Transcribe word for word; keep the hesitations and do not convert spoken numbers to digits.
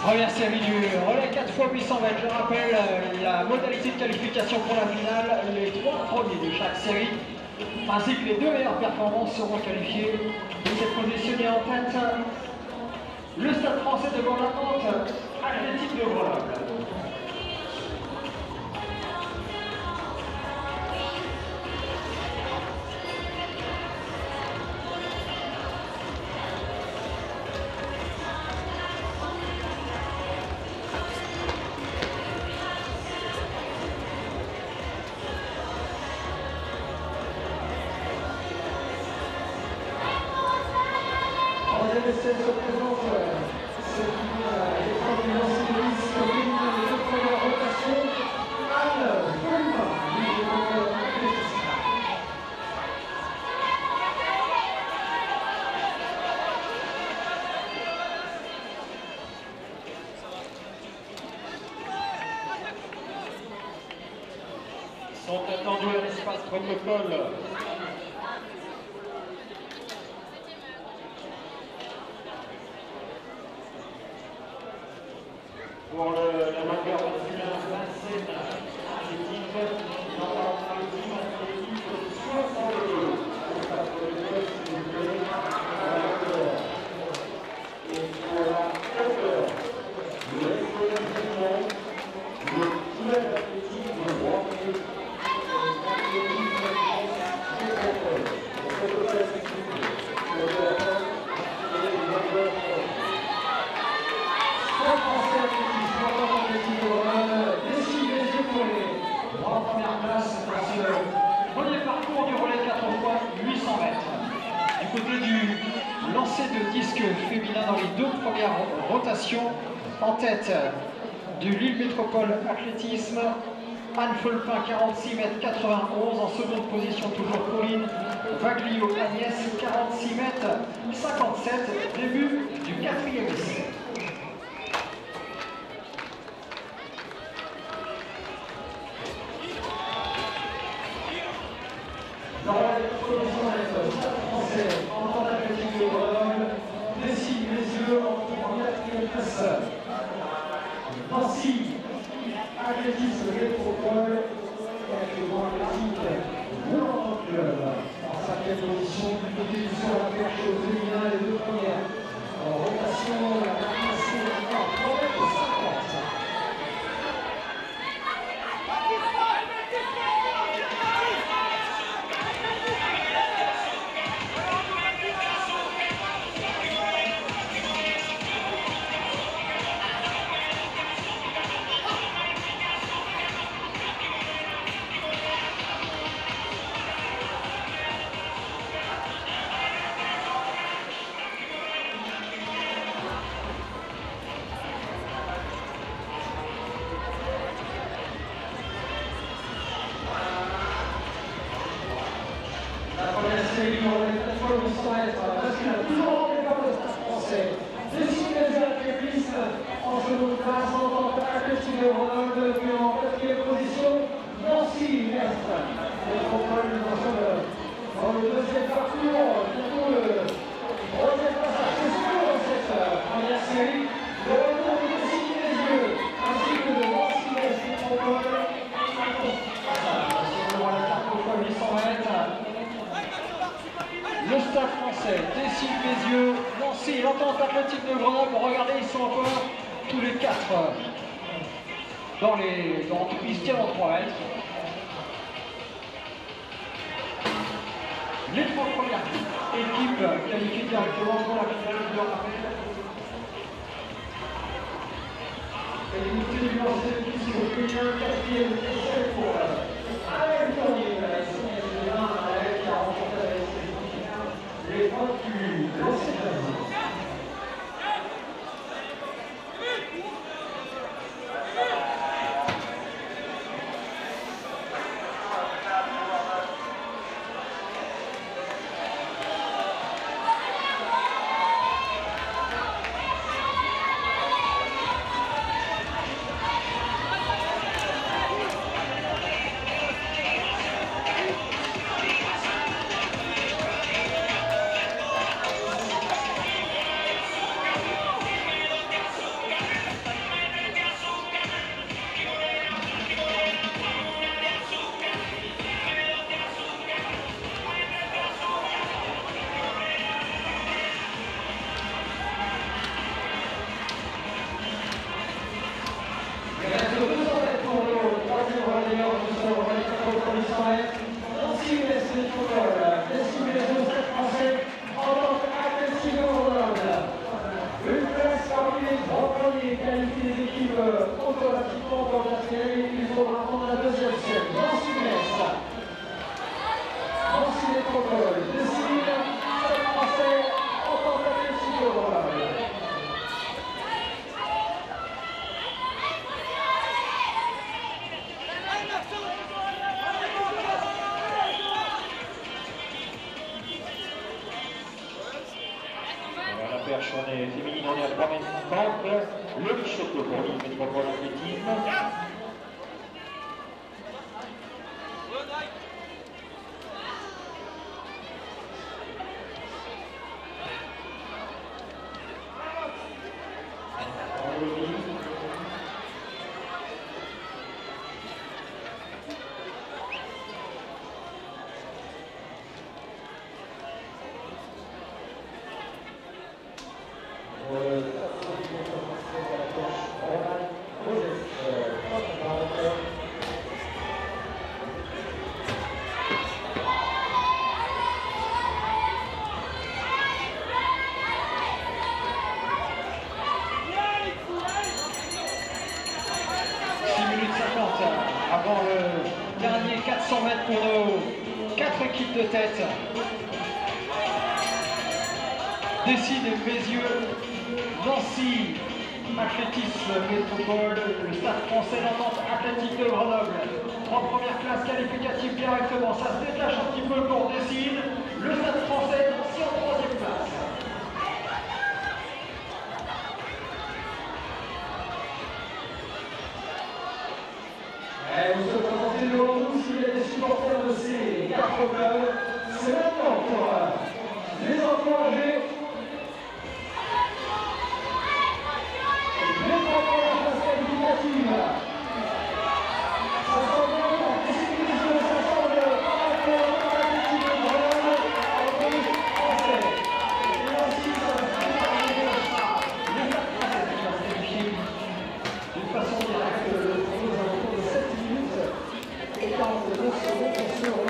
Première série du relais quatre fois huit cents mètres. Je rappelle la modalité de qualification pour la finale. Les trois premiers de chaque série, ainsi que les deux meilleures performances seront qualifiés. Il s'est positionné en tête le Stade français devant l'attente athlétique de Grenoble. Se présente ce qui est l'épreuve du lancer de liste féminin de deux premières rotations. Anne Fulma, sont attendus à l'espace protocole. Pour le, la longueur maximale vingt-sept athlétique, dans la ultime athlétique soixante-deux. S'il vous plaît, à la hauteur. Et pour la hauteur, le l'exposition, le tir athlétique, le droit et l'athlétique de pour cette classique, le téléphone et les longueurs. Décidez les yeux pour les trois premières places dans ce premier parcours du relais quatre fois huit cents mètres. Du côté du lancer de disque féminin dans les deux premières rotations, en tête du Lille Métropole Athlétisme, Anne Fulpin, quarante-six mètres quatre-vingt-onze. En seconde position, toujours Pauline Vaglio Agnès, quarante-six mètres cinquante-sept. Début du quatrième essai. Dans la position de Stade français, en temps d'athlétique de Grenoble, décide les yeux en quatrième place. Nancy, athlétisme métropole, et actuellement athlétique Roland Club. En cinquième position, du côté du sur la perche au féminin, les deux premières. En rotation, la dernière série en trois mètres cinquante. Toujours en départ le Stade français. Décide les athlétisme en seconde place, en tant qu'athlétique de Grenoble, puis en quatrième position, Nancy Est. Métropole dans le deuxième parcours, bientôt le troisième passage. C'est sûr dans cette première série. Le retour de Décide les yeux, ainsi que de Nancy Est Métropole. Sur la carte fois huit cents mètres. Le Stade français décide les yeux. Nancy, l'entente athlétique de Grenoble. Regardez, ils sont encore tous les quatre dans les. Dans, ils se tiennent en trois mètres. Les trois premières équipes qualifiées directement pour la finale de rappel. Et l'unité du lancer de disque au féminin, quatrième essai pour Alain Tournier. Alain qui a remporté la essai. Les vaincus de lancer de la Gasperi, il faudra prendre la deuxième scène. Nancy Metz. Nancy Métropole. Décide, sept Français en tentative psychologue. La perche on est féminine, on est à trois mètres cinquante. Le Bichotto pour l'île Métropole Athlétisme. Avant le dernier quatre cents mètres pour nos quatre équipes de tête. Décide Bézieux, Nancy, Athlétisme Métropole, le Stade français, l'Entente Athlétique de Grenoble. Trois premières classes qualificatives directement, ça se détache un petit peu pour Décide. Le Stade français, Nancy en troisième place. Et vous se présentez devant nous s'il y a des supporters de ces quatre clubs. C'est maintenant pour les enfants âgés. Les trois premières places qualificatives. Ça sent bien pour décider les jeux, ça semble par rapport à l'athlétique de Grenoble, en rouge français. Et ensuite, ça va se terminer les quatre français qui vont se qualifier d'une façon directe. Et quarante-neuf secondes pour ce